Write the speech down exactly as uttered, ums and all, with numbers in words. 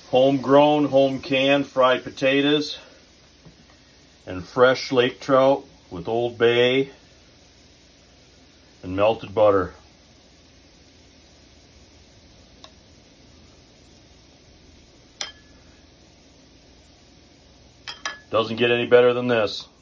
Homegrown, home canned fried potatoes and fresh lake trout with Old Bay and melted butter. Doesn't get any better than this.